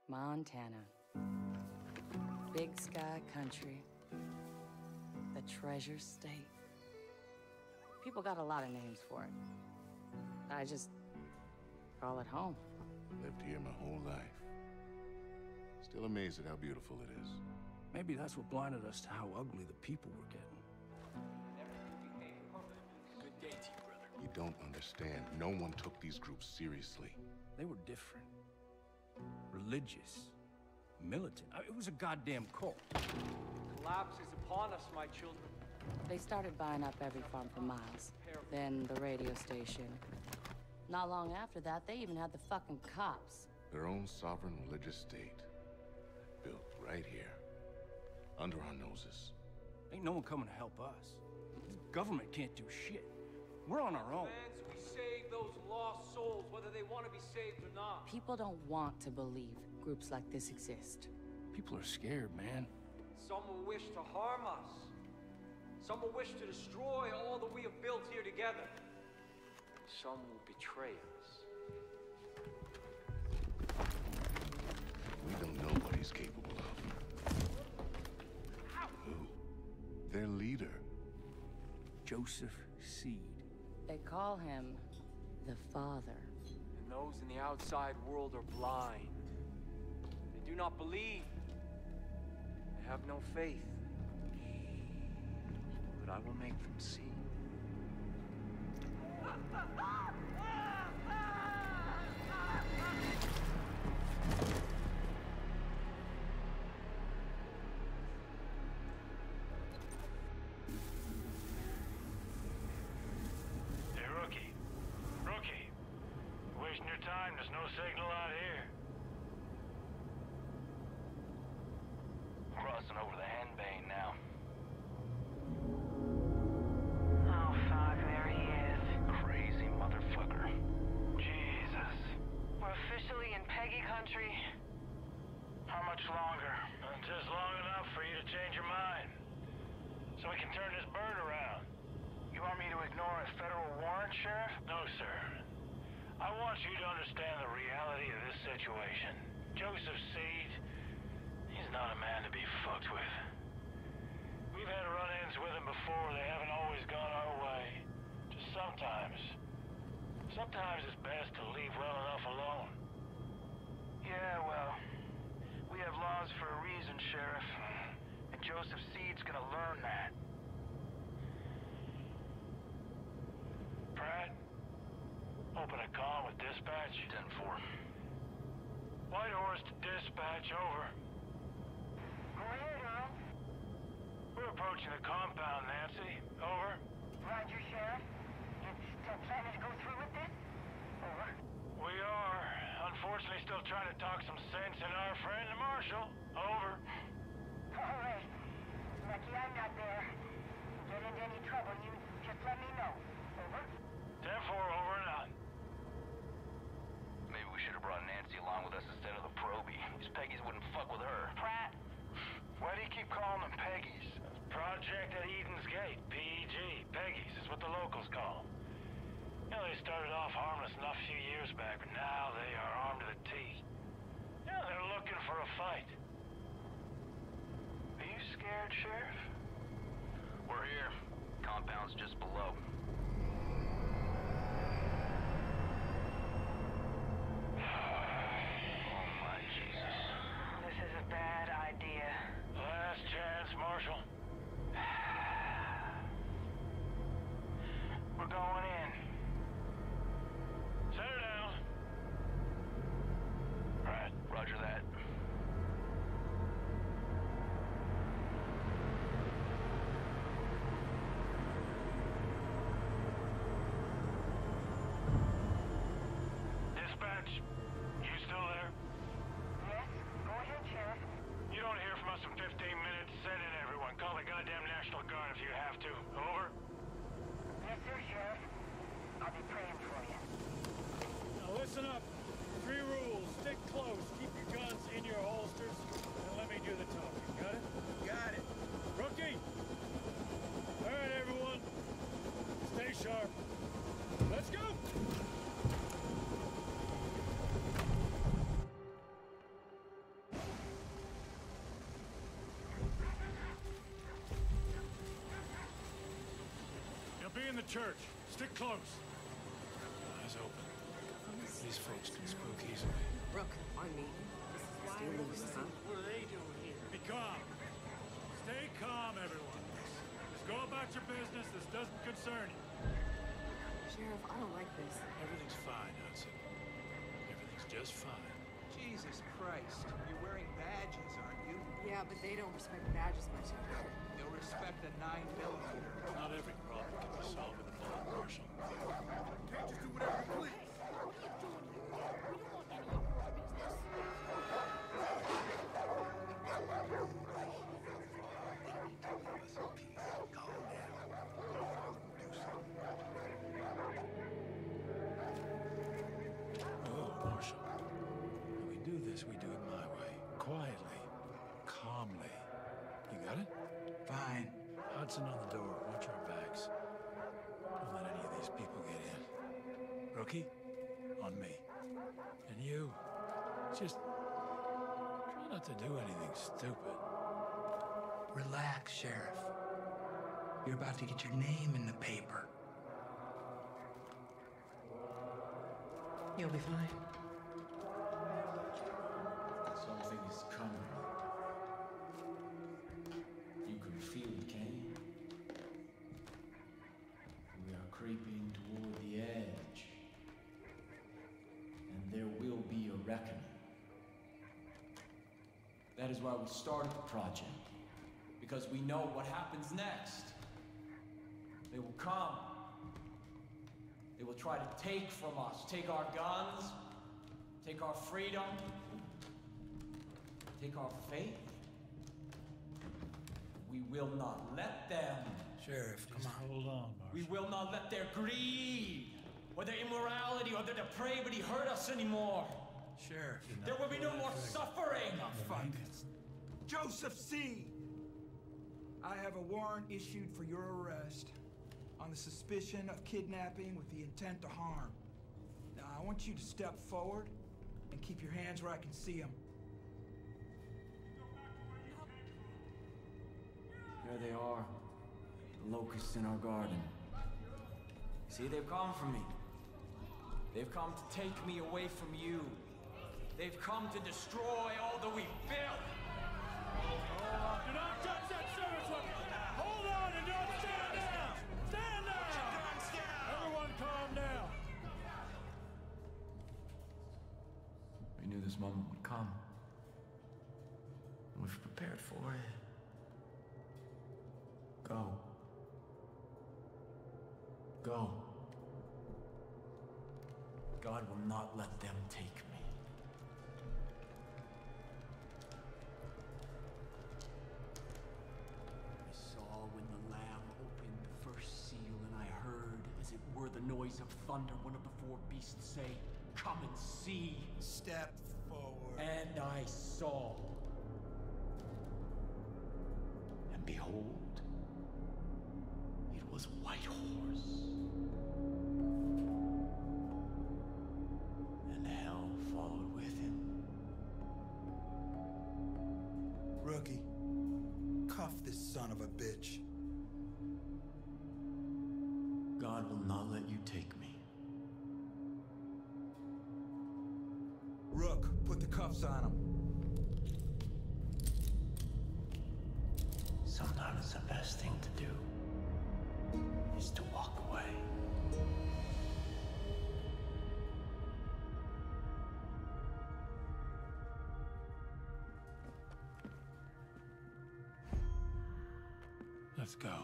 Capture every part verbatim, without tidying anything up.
Montana. Big sky country. The treasure state. People got a lot of names for it. I just call it home. Lived here my whole life. Still amazed at how beautiful it is. Maybe that's what blinded us to how ugly the people were getting. Good day to you, brother. You don't understand. No one took these groups seriously. They were different. Religious. Militant. I mean, it was a goddamn cult. Collapse is upon us, my children. They started buying up every farm for miles. Then the radio station. Not long after that, they even had the fucking cops. Their own sovereign religious state. Built right here. Under our noses. Ain't no one coming to help us. The government can't do shit. We're on our own. Plans we save those lost souls, whether they want to be saved or not. People don't want to believe groups like this exist. People are scared, man. Some will wish to harm us. Some will wish to destroy all that we have built here together. Some will betray us. We don't know what he's capable of. Who? Their leader. Joseph Seed. They call him the Father. And those in the outside world are blind. They do not believe. They have no faith. But I will make them see. Hey, Rookie. Rookie. You're wasting your time. There's no signal out here. Crossing over the Henbane now. Oh, fuck, there he is. Crazy motherfucker. Jesus. We're officially in Peggy country. How much longer? Uh, just long enough for you to change your mind. So we can turn this bird around. You want me to ignore a federal warrant, Sheriff? No, sir. I want you to understand the reality of this situation. Joseph Seed, he's not a man to be fucked with. We've had run-ins with him before. They haven't always gone our way. Just sometimes. Sometimes it's best to leave well enough alone. Yeah, well, we have laws for a reason, Sheriff. And Joseph Seed's gonna learn that. Pratt, open a comm with dispatch. ten four. Whitehorse to dispatch, over. Go ahead, Earl. We're approaching the compound, Nancy. Over. Roger, Sheriff. You still planning to go through with this? Over. We are. Unfortunately, still trying to talk some sense in our friend, the Marshal. Over. All right. Lucky I'm not there. Get into any trouble, you just let me know. Over. ten four, over and out. Maybe we should have brought Nancy along with us instead of the probie. These Peggies wouldn't fuck with her. Pratt. Why do you keep calling them Peggies? Project at Eden's Gate, P E G. Peggies is what the locals call them. You know, they started off harmless enough a few years back, but now they are armed to the teeth. Yeah, they're looking for a fight. Are you scared, Sheriff? We're here. Compound's just below. Bad idea. Last chance, Marshal. We're going in. Set her down. Right, Roger that. Dispatch, you still there? Yes? Go ahead, Sheriff. You don't hear from us in fifteen minutes. Send in everyone. Call the goddamn National Guard if you have to. Over. Yes, sir, Sheriff. I'll be praying for you. Now listen up. Three rules. Stick close. Keep your guns in your holsters. And let me do the talking. Got it? Got it. Rookie! All right, everyone. Stay sharp. Let's go! the church. Stick close. Eyes open. These folks can spook easily. Brooke, on me. Stay loose, huh? What are they doing here? Be calm. Stay calm, everyone. Just go about your business. This doesn't concern you. Sheriff, I don't like this. Everything's fine, Hudson. Everything's just fine. Jesus Christ. You're wearing badges, aren't you? Yeah, but they don't respect badges much. They'll respect a nine millimeter. Not every problem can be solved with a bullet, Marshal. Can't just do whatever you please. We do it my way. Quietly. Calmly. You got it? Fine. Hudson on the door. Watch our backs. Don't let any of these people get in. Rookie? On me. And you? Just try not to do anything stupid. Relax, Sheriff. You're about to get your name in the paper. You'll be fine. Something is coming. You can feel the cane. We are creeping toward the edge. And there will be a reckoning. That is why we started the project. Because we know what happens next. They will come. They will try to take from us. Take our guns. Take our freedom. Take our faith. We will not let them. Sheriff, come Just on. hold on, Marshal. We will not let their greed, or their immorality, or their depravity hurt us anymore. Sheriff. There will be no more suffering. Oh, fuck. Joseph C. I have a warrant issued for your arrest on the suspicion of kidnapping with the intent to harm. Now, I want you to step forward and keep your hands where I can see them. There they are, the locusts in our garden. See, they've come for me. They've come to take me away from you. They've come to destroy all that we've built. Do not touch that service weapon! Hold on and don't stand down! Stand down! Everyone calm down! We knew this moment would come. And we've prepared for it. Go. Go. God will not let them take me. I saw when the Lamb opened the first seal, and I heard, as it were the noise of thunder, one of the four beasts say, "Come and see." Step forward. And I saw. And behold, it was Whitehorse. And hell followed with him. Rookie, cuff this son of a bitch. God will not let you take me. Rook, put the cuffs on him. Sometimes the best thing to do is to walk away. Let's go.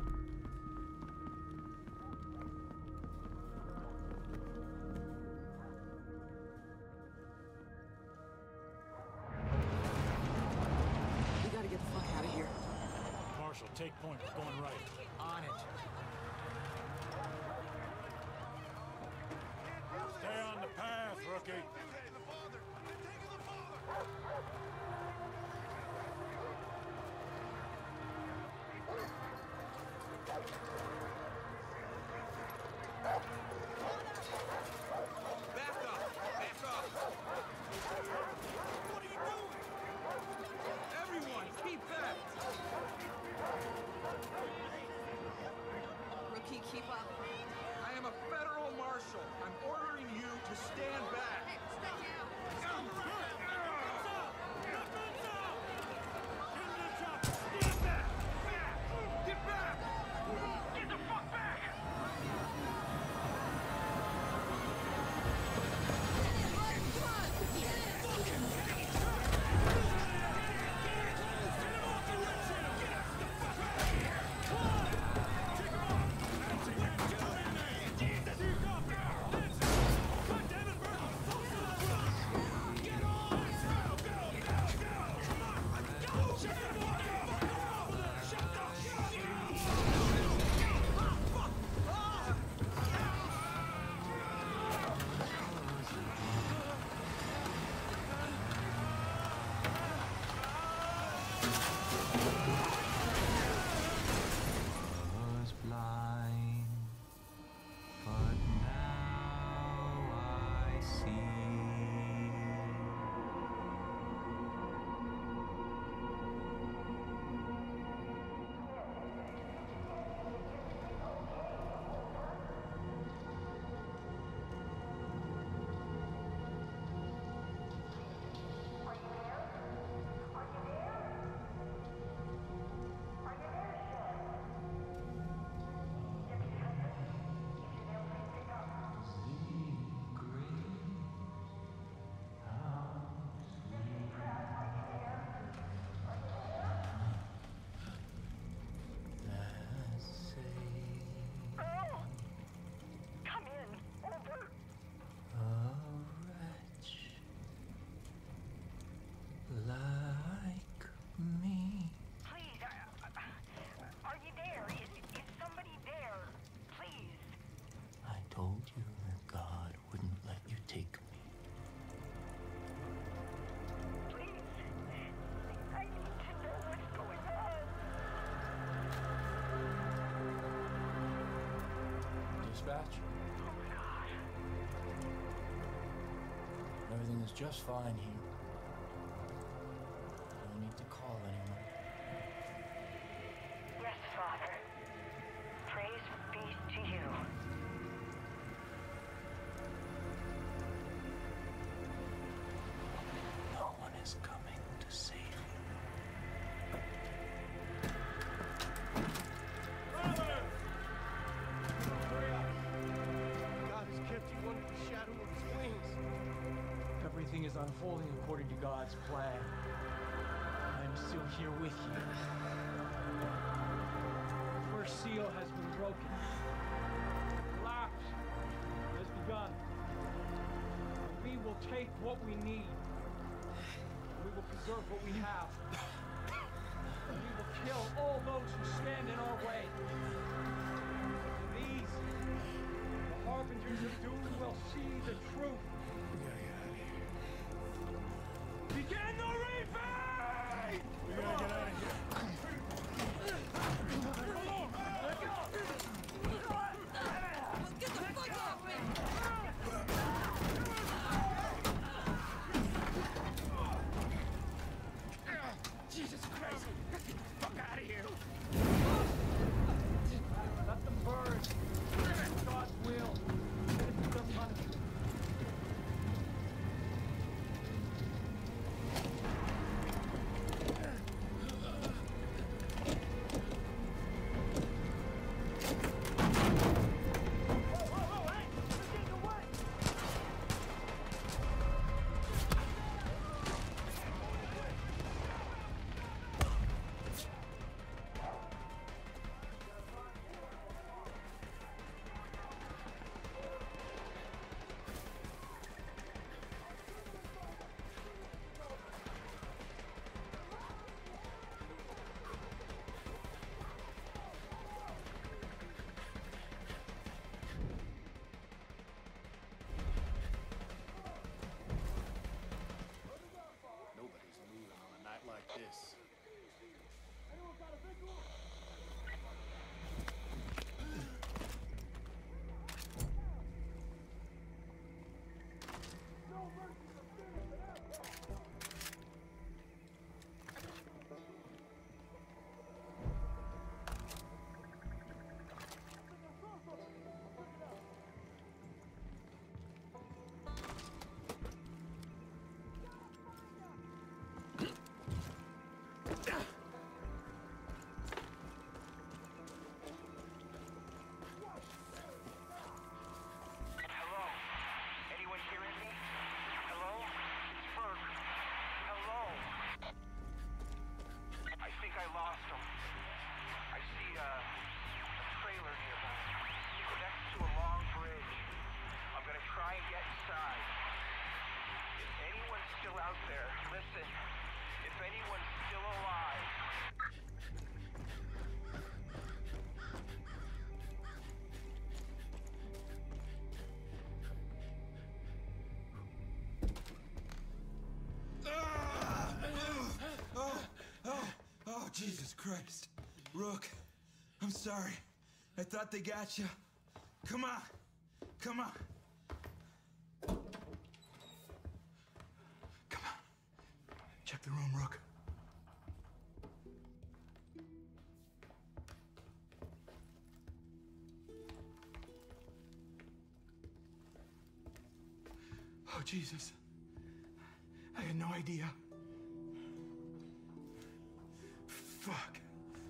We gotta get the fuck out of here. Marshal, take point. We're going right. On it. Stay on the path, rookie. Back up! Back up! What are you doing? Everyone, keep back! Rookie, keep up. dispatch? Oh my God. Everything is just fine here. No need to call anyone. Yes, Father. Praise be to you. No one is coming to save you. Father! Hurry up! God has kept you under the shadow of his wings. Everything is unfolding according to God's plan. I am still here with you. The first seal has been broken. Collapse has begun. We will take what we need. We will preserve what we have. We will kill all those who stand in our way. And these, the harbingers of doom, will see the truth. We gotta get out of here. Begin the reaping! We gotta get out of here. Get the fuck off me! Jesus Christ! Get the fuck out of here! Let them burn. It's God's will. It's their punishment. Nobody's moving on a night like this. Hello? Anyone hearing me? Hello? It's Burke. Hello? I think I lost him. I see uh, a trailer nearby. Next to a long bridge. I'm gonna try and get inside. If anyone's still out there, listen. If anyone's still alive. Oh, oh, oh, Jesus Christ. Rook, I'm sorry. I thought they got you. Come on. Come on. Come on. Check the room, Rook. Oh, Jesus. I had no idea. Fuck.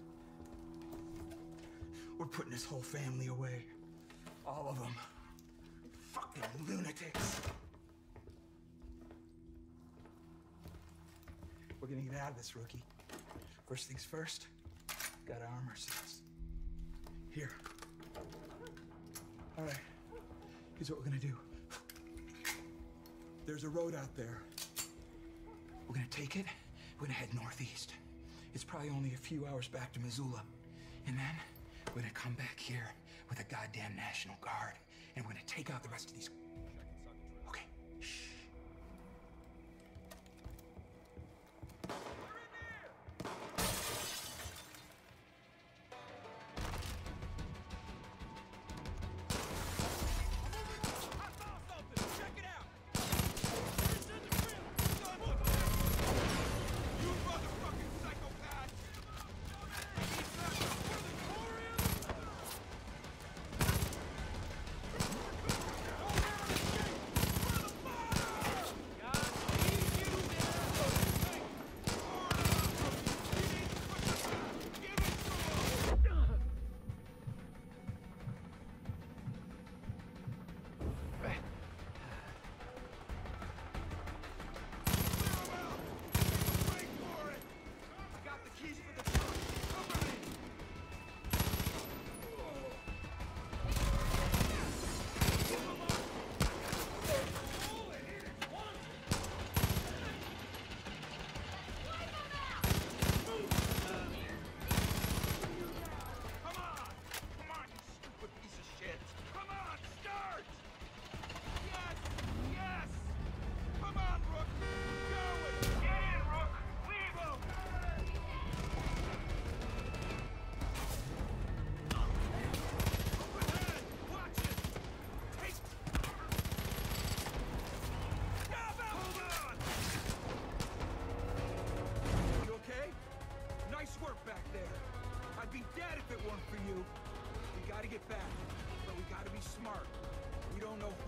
We're putting this whole family away. All of them. Fucking lunatics. We're gonna get out of this, rookie. First things first, gotta arm ourselves. Here. All right, here's what we're gonna do. There's a road out there. We're gonna take it, we're gonna head northeast. It's probably only a few hours back to Missoula. And then we're gonna come back here with a goddamn National Guard, and we're gonna take out the rest of these. Okay, shh.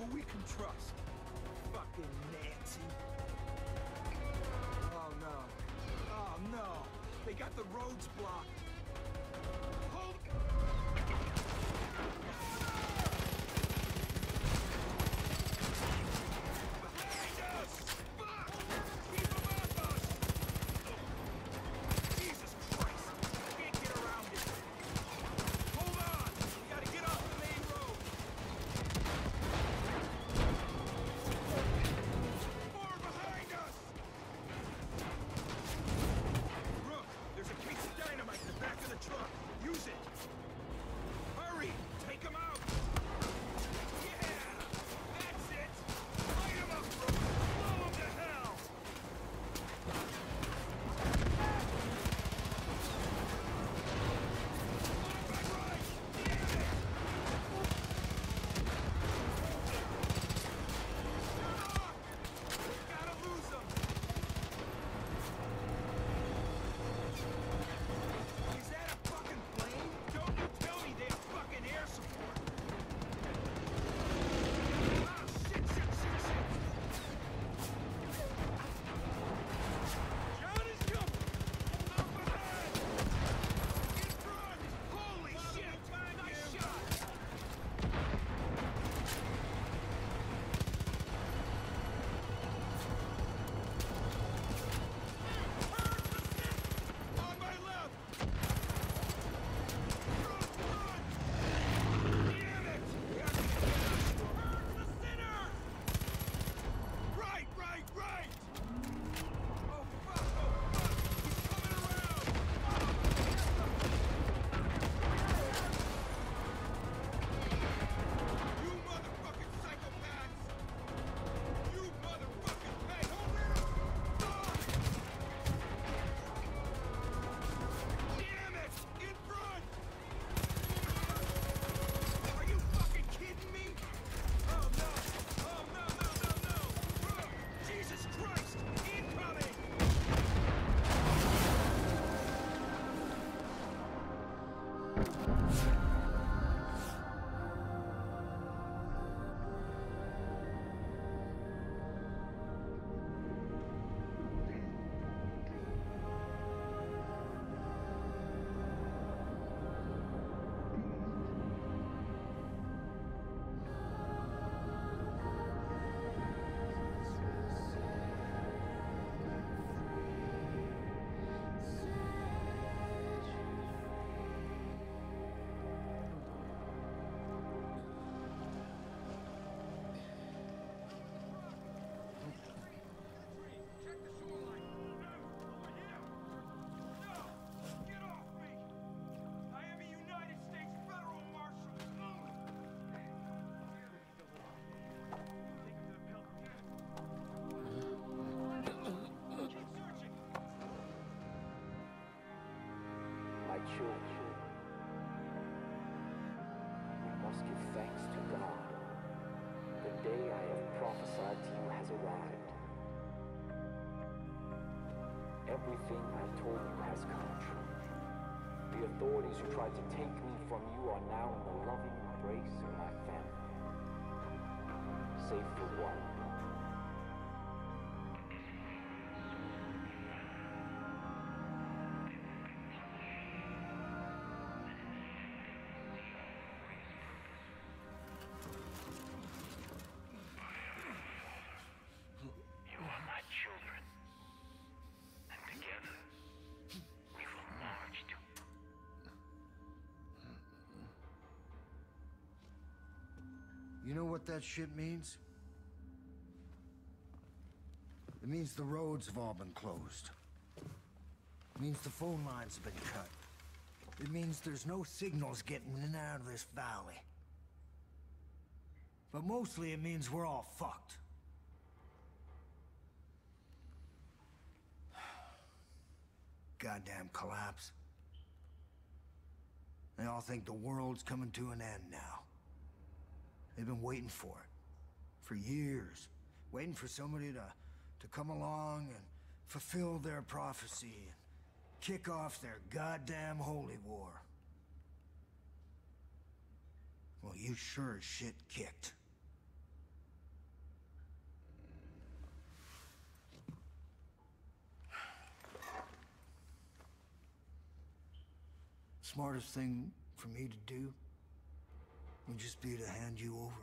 who we can trust. Fucking Nancy. Oh no. Oh no. They got the roads blocked. Hold... Behind us! Fuck! Keep them off us! Jesus Christ! I can't get around it. Hold on! We gotta get off the main road. More behind us! Brooke, there's a case of dynamite in the back of the truck. Use it. Hurry! Take him out! Yeah! That's it! Light him up, Brooke! Blow him to hell! Back right! Damn it! Gotta lose him! Is that a fucking plane? Don't you tell me they have fucking air support! Ah, shit, shit, shit, shit! John is coming! Up ahead! In front! Holy shit! Nice shot! On my left! Run, run! Damn it! We have to get us! Burn the center! Right, right, right! Oh fuck, oh fuck! He's coming around! You motherfucking psychopaths! You motherfucking hey, hold it! Fuck! Damn it! In front! Are you fucking kidding me? Oh no! Oh no, no, no, no! Brooke! Jesus Christ! Incoming! Check the shoreline! No! Over here! No! Get off me! I am a United States federal marshal! Move! Keep searching! My children, we must give thanks to God. The day I have prophesied to you has arrived. Everything I told you has come true. The authorities who tried to take me from you are now in the loving embrace of my family. Save for one. You are my children. And together, we will march to... You know what that shit means? It means the roads have all been closed. It means the phone lines have been cut. It means there's no signals getting in and out of this valley. But mostly it means we're all fucked. Goddamn collapse. They all think the world's coming to an end now. They've been waiting for it. For years. Waiting for somebody to, to come along and fulfill their prophecy and kick off their goddamn holy war. Well, you sure as shit kicked. smartest thing for me to do would just be to hand you over.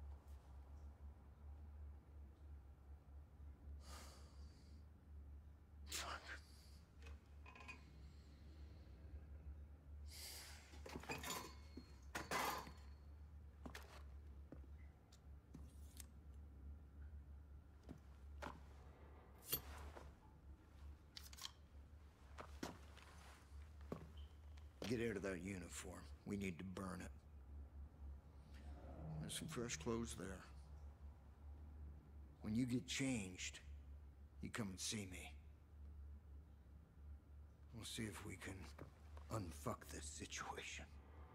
Get out of that uniform. We need to burn it. There's some fresh clothes there. When you get changed, you come and see me. We'll see if we can unfuck this situation.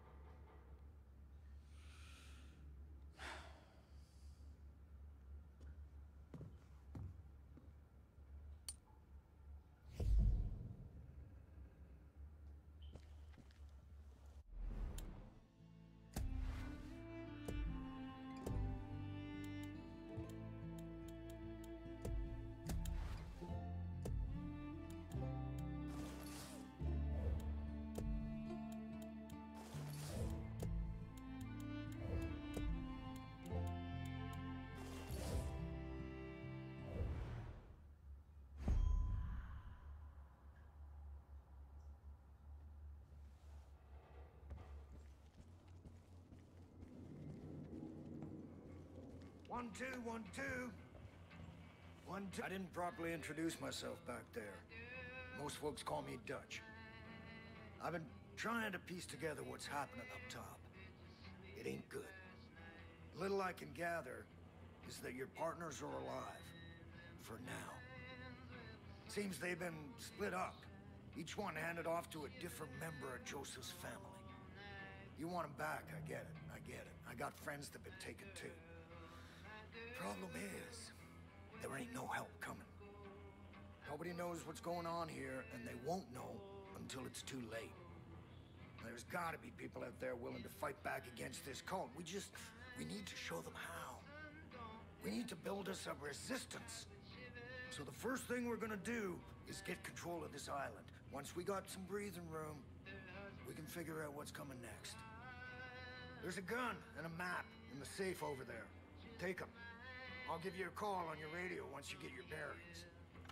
One, two, one, two. One, two. I didn't properly introduce myself back there. Most folks call me Dutch. I've been trying to piece together what's happening up top. It ain't good. Little I can gather is that your partners are alive. For now. Seems they've been split up. Each one handed off to a different member of Joseph's family. You want them back, I get it, I get it. I got friends that've been taken too. Problem is, there ain't no help coming. Nobody knows what's going on here, and they won't know until it's too late. There's gotta be people out there willing to fight back against this cult. We just, we need to show them how. We need to build us a resistance. So the first thing we're gonna do is get control of this island. Once we got some breathing room, we can figure out what's coming next. There's a gun and a map in the safe over there. Take them. I'll give you a call on your radio once you get your bearings.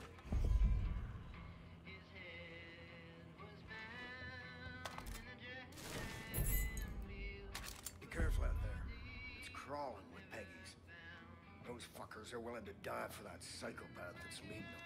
Be careful out there. It's crawling with Peggies. Those fuckers are willing to die for that psychopath that's leading them.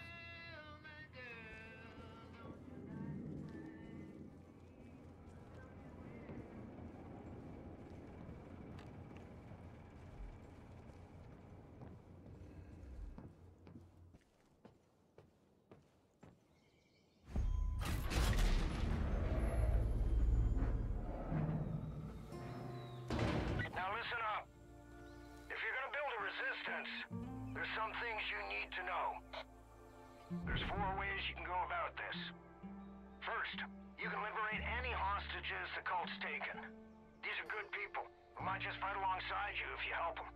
There's some things you need to know. There's four ways you can go about this. First, you can liberate any hostages the cult's taken. These are good people who might just fight alongside you if you help them.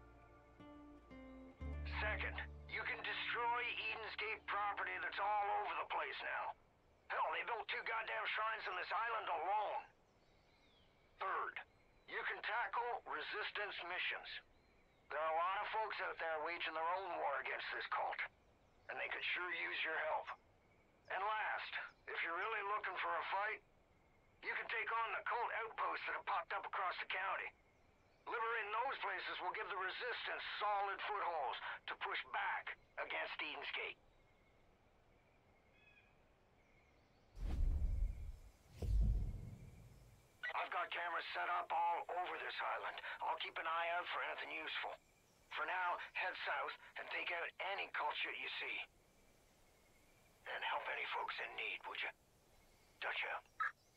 Second, you can destroy Eden's Gate property that's all over the place now. Hell, they built two goddamn shrines on this island alone. Third, you can tackle resistance missions. There are a lot of folks out there waging their own war against this cult, and they could sure use your help. And last, if you're really looking for a fight, you can take on the cult outposts that have popped up across the county. Liberating those places will give the resistance solid footholds to push back against Eden's Gate. I've got cameras set up all over this island. I'll keep an eye out for anything useful. For now, head south and take out any cult shit you see. And help any folks in need, would you? Dutch out.